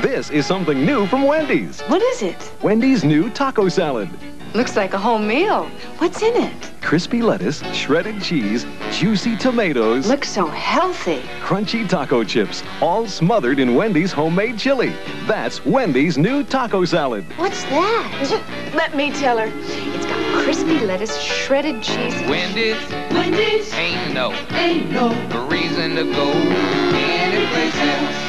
This is something new from Wendy's. What is it? Wendy's new taco salad. Looks like a home meal. What's in it? Crispy lettuce, shredded cheese, juicy tomatoes. Looks so healthy. Crunchy taco chips, all smothered in Wendy's homemade chili. That's Wendy's new taco salad. What's that? Let me tell her. It's got crispy lettuce, shredded cheese. Wendy's Wendy's ain't no ain't no reason to go anyplace else.